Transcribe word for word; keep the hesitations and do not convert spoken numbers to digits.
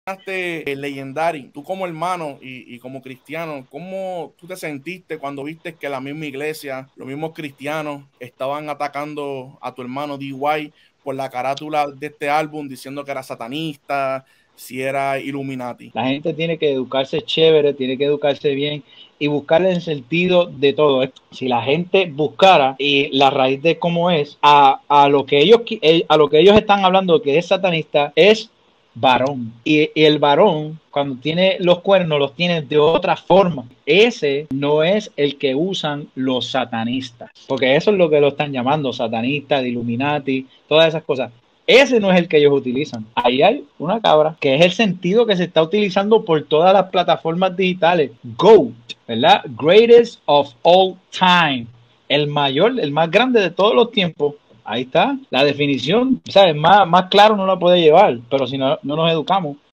eh, Legendary, tú como hermano y, y como cristiano, ¿cómo tú te sentiste cuando viste que la misma iglesia, los mismos cristianos estaban atacando a tu hermano D Y por la carátula de este álbum, diciendo que era satanista, si era Illuminati? La gente tiene que educarse chévere, tiene que educarse bien y buscarle el sentido de todo esto. Si la gente buscara y la raíz de cómo es a, a lo que ellos a lo que ellos están hablando que es satanista es varón, y, y el varón cuando tiene los cuernos los tiene de otra forma. Ese no es el que usan los satanistas, porque eso es lo que lo están llamando, satanista, de Illuminati, todas esas cosas. Ese no es el que ellos utilizan. Ahí hay una cabra, que es el sentido que se está utilizando por todas las plataformas digitales. GOAT, ¿verdad? Greatest of all time. El mayor, el más grande de todos los tiempos. Ahí está. La definición, ¿sabes? Más, más claro no la puede llevar, pero si no, no nos educamos.